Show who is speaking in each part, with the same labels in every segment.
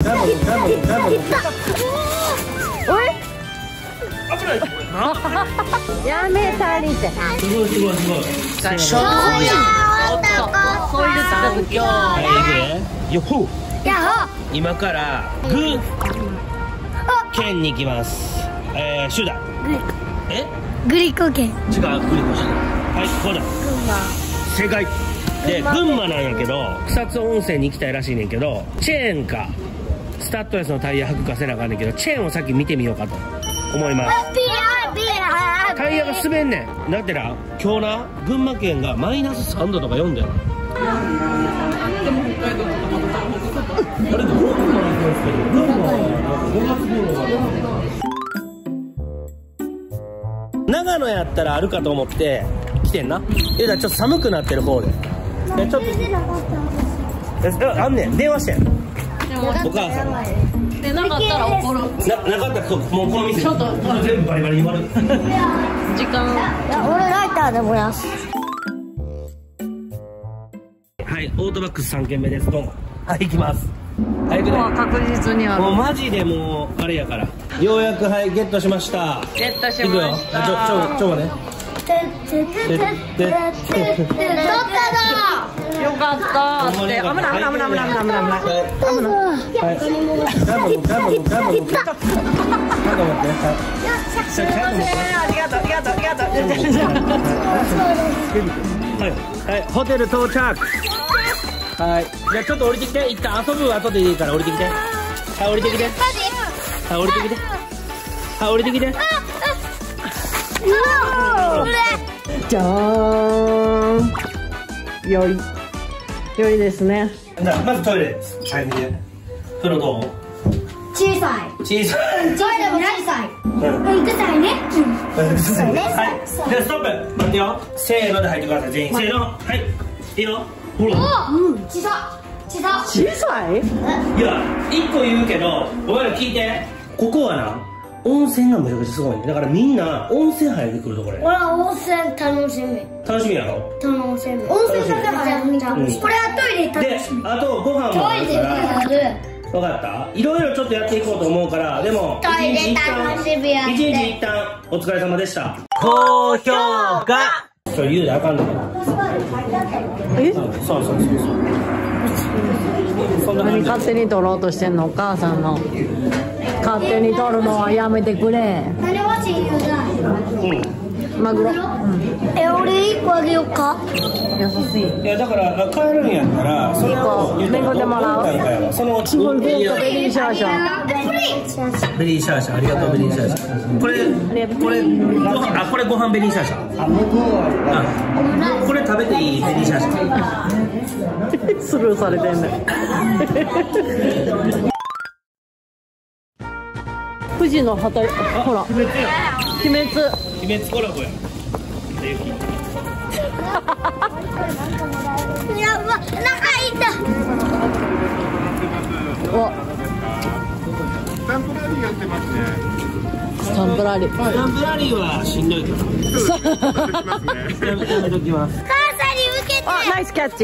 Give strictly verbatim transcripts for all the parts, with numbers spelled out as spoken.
Speaker 1: やめたりって。
Speaker 2: すごいすごいすごい。
Speaker 1: そうや。おっと。そういう環境。
Speaker 2: はい、よほ。今からグ県に行きます。えー、手段。え？
Speaker 3: グリコ県。
Speaker 2: 違う、グリコ県。はい、そうだ。正解。で、群馬なんやけど、草津温泉に行きたいらしいねんけど、チェーンかスタッドレスのタイヤ履くかせなあかんねんけど、チェーンをさっき見てみようかと思います。タイヤが滑んねん。だってな、今日な、群馬県がマイナスさんどとか読んでる。あれどこまで行くんですけど、群馬はごがつ頃。長野やったらあるかと思って来てんな。えだちょっと寒くなってる方で。えちょっとあんねん、電話してん。お母さん
Speaker 1: でなかったら怒る。
Speaker 2: な、なかったらもうこの店ちょっと全部バリバリに割る。
Speaker 1: 時間。
Speaker 3: いや、俺ライターで燃やす。
Speaker 2: はい、オートバックスさんけんめです。どうも。はい、行きます。はい、行くね。
Speaker 1: 確実にある。
Speaker 2: もうマジでもうあれやから。ようやくはいゲットしました。
Speaker 1: ゲットしました。
Speaker 2: ちょちょちょね。
Speaker 3: 取った
Speaker 1: よかったって。危ない危ない危ない危ない危ない危ない危ない危ない。
Speaker 2: はい。ガムガムガムガム。ちょっと待って。
Speaker 1: ありがとうありがとうありがとう。
Speaker 2: はいはいホテル到着。はい。じゃあちょっと降りてきて。一旦遊ぶ後でいいから降りてきて。はい降りてきて。はい降りてきて。はい降りてきて。
Speaker 1: じゃーん。良い。良いですね。
Speaker 2: じゃあまずトイレです。はい見て。風呂どう？
Speaker 3: 小さい。
Speaker 2: 小さい。
Speaker 3: トイレも小さい。うん、くさいね。
Speaker 2: はい。じゃあストップ。待ってよ。せーので入ってください。全員。せーの。はい。いいよ。ほら。
Speaker 3: うん、小さい。小さい。
Speaker 1: 小さい？
Speaker 2: いや、一個言うけど、お前ら聞いて。ここはな、温泉がめちゃくちゃすごい。だからみんな温泉入ってくるところや。
Speaker 3: 俺は温泉楽しみ。
Speaker 2: 楽しみやろ？
Speaker 3: 楽しみ。温泉だからみんな。これはトイレ楽しみ。
Speaker 2: で、あとご飯もあるから。分かった？いろいろちょっとやっていこうと思うから、でも
Speaker 3: トイレ楽しみやって。
Speaker 2: 一日一旦お疲れ様でした。高評価。それ言うであかんのよ。
Speaker 1: え？
Speaker 2: そうそうそうそう。
Speaker 1: 何勝手に取ろうとしてんのお母さんの。勝手に取るのはやめてくれ。
Speaker 3: 何欲しい言うな。
Speaker 2: うん。
Speaker 1: マグロ。
Speaker 3: え、俺一個あげようか。
Speaker 1: 優しい。
Speaker 2: いやだから帰るんやったらそれを
Speaker 1: めぐってもらう。
Speaker 2: その
Speaker 1: すごいベリーシャーシャー。
Speaker 2: ベリーシャーシャーありがとうベリーシャーシャー。これこれご飯あこれご飯ベリーシャーシャー。あこれ食べていいベリーシャーシャー。
Speaker 1: スルーされてんね。富士の旗ほら。鬼滅。
Speaker 2: 鬼滅コラボや。
Speaker 3: やば、中いた。
Speaker 1: お。
Speaker 4: スタンプラリーやってますね。
Speaker 1: スタンプラリー。
Speaker 2: スタンプラリーはしんどいけど。やめときます。
Speaker 3: 母さんに向けて。
Speaker 1: あ、ナイスキャッチ。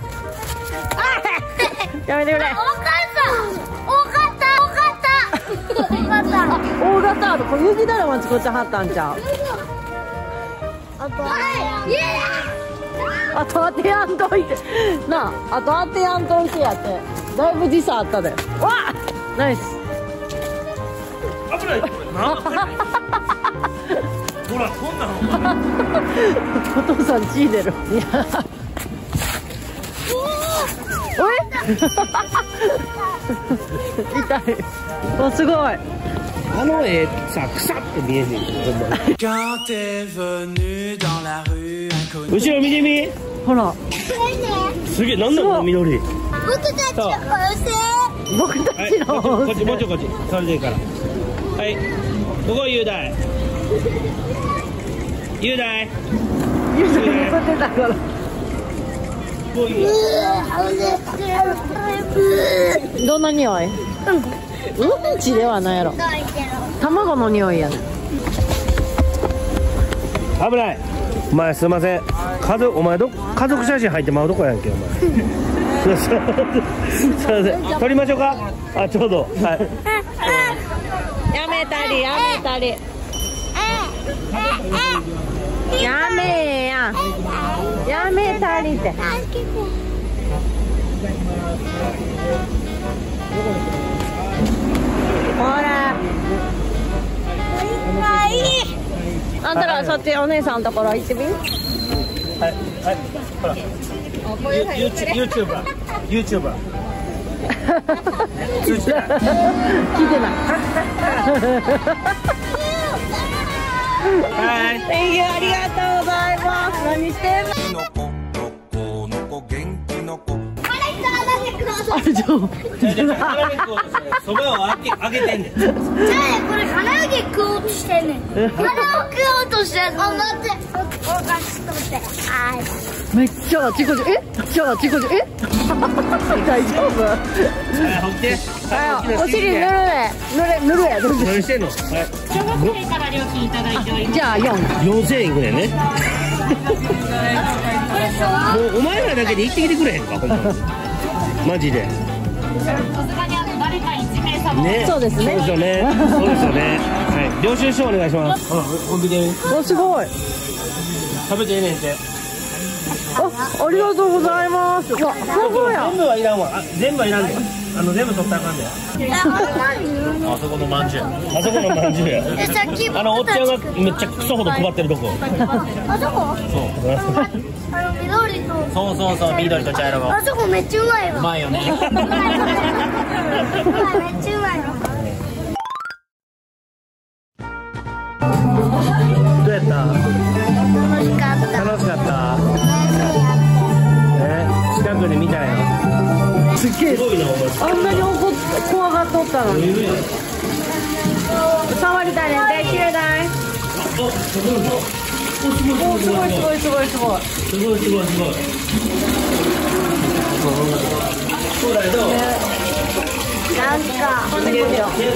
Speaker 1: やめてくれ。
Speaker 3: お母さん。多かった、多かった。多かった。
Speaker 1: 大型ある。これ雪だるま作ってはったんちゃう。
Speaker 3: あと、はい、イエーイ。
Speaker 1: あと当てやんといてなあ、あと当てやんといてやってだいぶ時差あったで。わっナイス。
Speaker 2: 危ない。ほらこんなの
Speaker 1: お父さん血出る。いやおい痛い。おすごい。
Speaker 2: あの絵さ草って見えへん。後ろ見てみ。
Speaker 1: ほら
Speaker 2: すげえなんだこの緑。
Speaker 3: 僕たちの温泉。
Speaker 1: 僕たちの
Speaker 2: こっちもうちょいこっちそれでいいから。はいここ雄大雄大
Speaker 1: ゆずに乗ってたから。
Speaker 2: こういう
Speaker 1: どんな匂い？うんちではないやろ。卵の匂いやね。
Speaker 2: 危ない。お前すいません。家族お前ど家族写真入ってまうとこやんけお前。 すいません、撮りましょうか。あ、ちょうど、はい。
Speaker 1: やめたりやめたり。やめや。やめたりって。ほら。あんたらそっちお姉さんのところ行ってみ。
Speaker 2: はいはい。ほら。ユーチューバー、ユーチューバー。
Speaker 1: 聞いてない。はい。Thank you ありがとうございます。何してんの？あれちょ。
Speaker 2: そばをあげあげてんねん。
Speaker 3: じゃあこれ唐揚げ食おうとしてんねん。唐揚げ食おうとしてんの。あ、待って。お菓子取って。はい。
Speaker 1: めっちゃチコチコ、え？じゃあチコチコ、え？大丈夫？あ、お尻ぬるね、ぬれぬるや、ぬる。
Speaker 2: 何してんの？はい。
Speaker 5: 小学生から料金いただいております。
Speaker 1: じゃあ四。
Speaker 2: 四千円いくねんね。もうお前らだけで行ってきてくれへんか、ほんまに。マジで。
Speaker 5: さすがにあの誰か一名様。
Speaker 2: ね。
Speaker 1: そうですね。
Speaker 2: そうですよね。そうですよね。はい。領収書お願いします。あ、コンビニ。
Speaker 1: お、すごい。
Speaker 2: 食べてええねんって。
Speaker 1: あ、ありがとうございます。わ、すごいや。
Speaker 2: 全部はいらんわ。あ、全部はいらんで。あの全部取ったらあかんで。あそこのまんじゅう。あそこのまんじゅうや。
Speaker 3: え、さっき
Speaker 2: あのおっちゃんがめっちゃクソほど配ってるとこ。
Speaker 3: あそこ？
Speaker 2: そう。
Speaker 3: あの緑と。
Speaker 2: そうそうそう、緑と茶色が。
Speaker 3: あそこめっちゃうまいわ。
Speaker 2: うまいよね。
Speaker 3: めっちゃうまいわ。
Speaker 2: どうやった？
Speaker 3: 楽しかった。
Speaker 2: 楽しかった。え、近くで見たいの。
Speaker 1: すっげえ。
Speaker 2: すごいな、お前。
Speaker 1: あんなに怒っ怖がっとったのに。触りたいね。できるだい。お、すごいすごいすごいすごいすごい。
Speaker 2: すごいすごいすごい。そうだよ、どう？
Speaker 3: なんか。
Speaker 2: ほんで、ほんで、ほんで。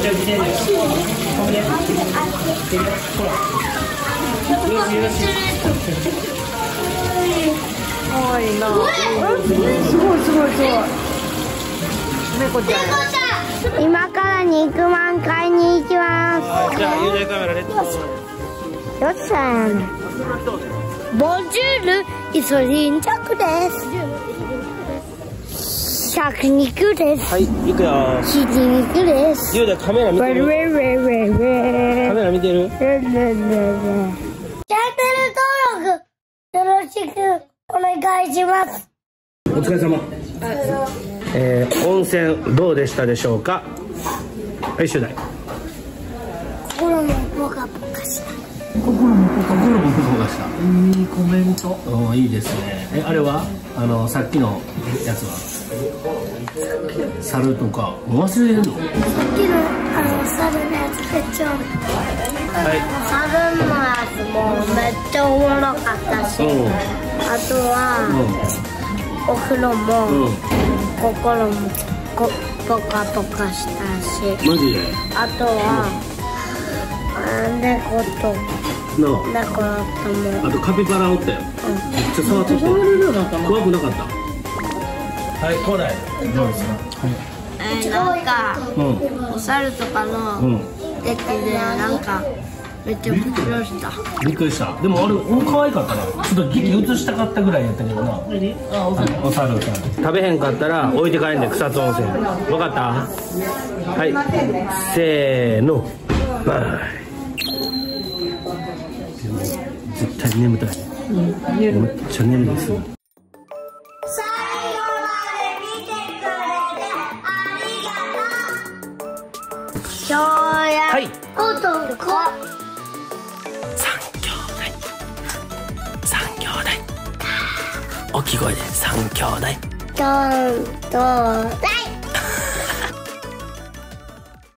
Speaker 1: かわいいな。すごいすごいすごい。猫ちゃん。
Speaker 3: 今から肉まん買いに行きます。
Speaker 2: じゃあ、雄大カメラレッツゴー。
Speaker 3: よっしゃーね。ボンジュール、イソリンチャクです。着肉です。
Speaker 2: はい、行くよ。
Speaker 3: ひき肉です。
Speaker 2: 雄大カメラ見てる。カメラ見てる。
Speaker 3: チャンネル登録、よろしくお願いします。
Speaker 2: お疲れ様。えー、温泉どうでしたでしょうか。はい、主題。
Speaker 3: 心もポカポカした。
Speaker 2: 心もポカポカした。いいコメント。うん、いいですね。え、あれはあのさっきのやつは猿とかもう忘れてんの？
Speaker 3: さっきのあの猿のやつめっちゃおもろかった。
Speaker 2: はい。
Speaker 3: 猿のやつもめっちゃおもろかったし、
Speaker 2: うん、
Speaker 3: あとは、うん、お風呂も、うん、心もこポカポカしたし。
Speaker 2: マジで？
Speaker 3: あとは、うん、猫と
Speaker 2: の
Speaker 3: 猫とも。
Speaker 2: あとカピバラおったよ。うん、めっちゃ触ってきて。怖くなかった。はい、こうだい。どうですか？
Speaker 3: えー、なんか、うん、お猿とかの出来でなんかめっちゃびっくりした。
Speaker 2: びっくりした。でもあれ可愛かったな。ちょっとギリ映したかったぐらいやったけどな。あ、お猿さん。食べへんかったら置いて帰んで、草津温泉。わかった？はい。せーの。バイ。絶対眠たい。うん、めっちゃ眠いです。
Speaker 3: はい。男。
Speaker 2: 三兄弟。三兄弟。大きい声で三兄弟。
Speaker 3: どんどん。